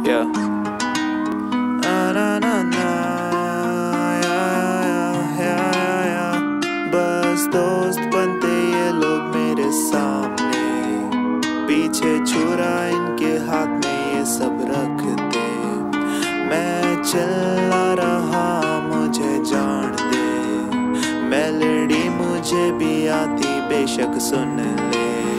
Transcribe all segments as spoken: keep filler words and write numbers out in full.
Yeah. Na na na na, yeah, yeah, yeah. बस दोस्त बनते ये लोग मेरे सामने, पीछे छुरा इनके हाथ में ये सब रखते। मैं चला रहा मुझे जान दे, मेलोडी मुझे भी आती बेशक सुन ले।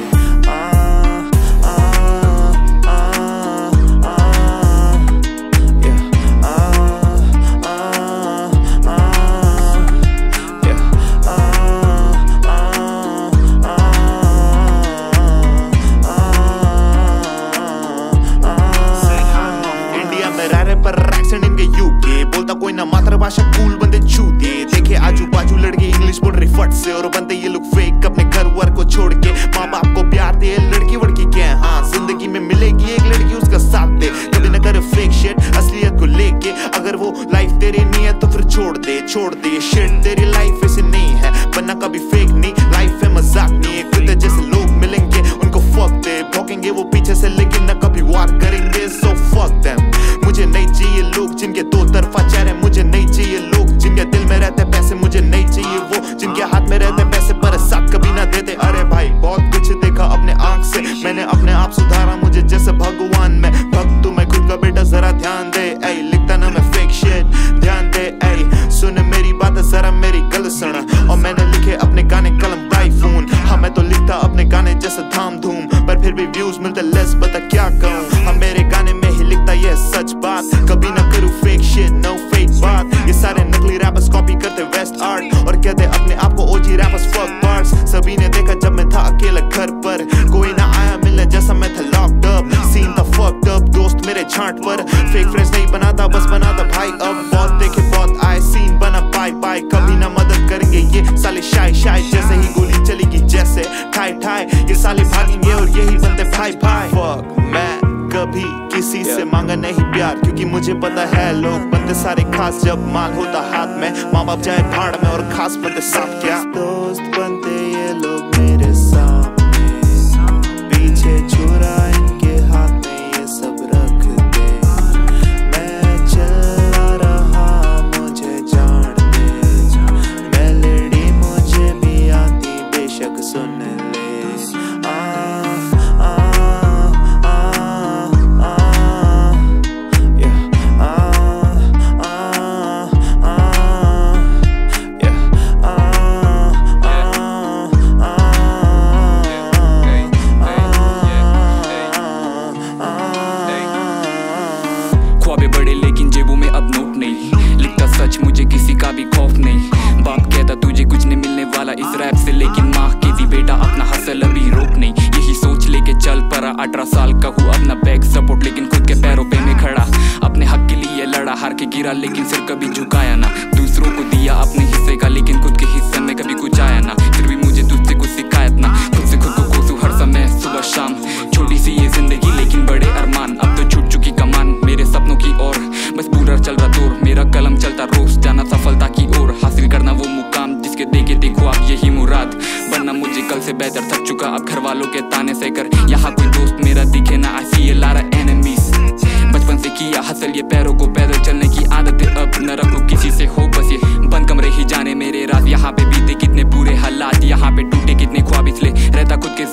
पर एक्सेंट इनके यूके बोलता कोई ना, मातृभाषा कूल बंदे छूते। देखे आजू बाजू लड़के इंग्लिश बोल रही फट से, और बनते ये लोग फेक अपने घर वर को छोड़ के। माँ बाप को प्यार दे, लड़की वड़की क्या है, हाँ जिंदगी में मिलेगी एक लड़की उसका साथ दे। कभी ना करे फेक शिट असलियत को लेके, अगर वो लाइफ तेरी नहीं है तो फिर छोड़ दे छोड़ दे ये शिट। तेरी लाइफ ऐसे नहीं है, बनना कभी फेक नहीं, लाइफ है मजाक नहीं। खुद जैसे लोग मिलेंगे उनको फक दे, भौंकेंगे वो पीछे से लेकिन ना कभी वार करेंगे। सो फक देम, मुझे नहीं चाहिए लोग जिनके दो तरफा चेहरे, मुझे नहीं चाहिए लोग जिनके दिल में रहते पैसे, मुझे नहीं चाहिए वो जिनके हाथ में रहते पैसे पर साथ कभी ना देते। अरे भाई बहुत कुछ देखा अपने आंख से, मैंने अपने आप सुधारा मुझे जैसे भगवान में भक्त। मैं खुद का बेटा जरा ध्यान दे, ऐ लिखता ना मैं फेक शिट, ध्यान दे ऐ सुन मेरी बात जरा मेरी गल सुन। और मैंने लिखे अपने गाने कलम टाइफून, हाँ मैं तो लिखता अपने गाने जैसे धाम धूम, पर फिर भी व्यूज मिलते लेस, बता क्या कहूँ। हाँ मेरे गाने में ही लिखता ये सच बात, कभी ना करूँ फेक शिट, नो फेक बात। ये सारे नकली रैपर्स कॉपी करते वेस्ट आर्ट और कहते अपने आप को ओजी रैपर्स फक पार्ट्स। सभी ने देखा जब मैं था अकेला घर पर, कोई ना आया मिलने जैसा मैं था लॉक्ड अप। सीन था फक्ड अप, दोस्त मेरे झांट पर, फेक फ्रेंड्स नहीं बनाता बस बनाता भाई। अब बहुत देखे बहुत आए, सीन बना बाय बाय, कभी ना मदद करेंगे ये साले शाय शाय। जैसे ही गोली चलेगी जैसे ठाई ठाई, ये साले भागेंगे और यही बनते भाई भाई। फक मैं कभी किसी से मांगा नहीं प्यार, क्योंकि मुझे पता है लोग बनते सारे खास जब माल होता हाथ में। माँ बाप जाए भाड़ में और खास बनते साथ क्या। दोस्त बनते ये लोग मेरे सामने, पीछे छुरा इनके हाथ में ये सब रखते। मैं चला रहा मुझे जान दे, मेलोडी मुझे भी आती बेशक सुन ले। ख्वाबे बड़े लेकिन जेबों में अब नोट नहीं, लिखता सच मुझे किसी का भी खौफ नहीं। बाप कहता तुझे कुछ नहीं मिलने वाला इस रैप से, लेकिन माँ कहती बेटा अपना हसल अभी रोक नहीं। यही सोच लेके चल पड़ा, अठारह साल का हूँ अपना बैक सपोर्ट, लेकिन खुद के पैरों पे में खड़ा। अपने हक के लिए लड़ा, हार के गिरा लेकिन सिर कभी झुकाया ना। दूसरों को दिया अपने हिस्से का, लेकिन खुद के हिस्से में कभी कुछ आया ना। फिर भी मुझे तुझसे कुछ शिकायत ना, खुद से खुद को कोसू हर समय सुबह शाम। छोटी सी ये जिंदगी लेकिन बड़े अरमान, अब तो छूट चुकी कमान मेरे सपनों की ओर। बस पूरा चल रहा दौर, मेरा कलम चलता रोज, जाना सफलता की ओर। हासिल करना वो मुकाम जिसके देखे देखो आप यही मुराद, बनना मुझे कल से बेहतर। थक चुका अब घर वालों के ताने से कर, यहाँ कोई दोस्त मेरा दिखे ना। आई सी ए लारा एनिमीज, बचपन से किया हसल ये पैरों को पैदल चलने की आदत है। अब न रखो किसी से हो बस ये बंद कमरे ही जाने मेरे रात। यहाँ पे बीते कितने बुरे हालात, यहाँ पे टूटे कितने ख्वाब, इसलिए रहता खुद के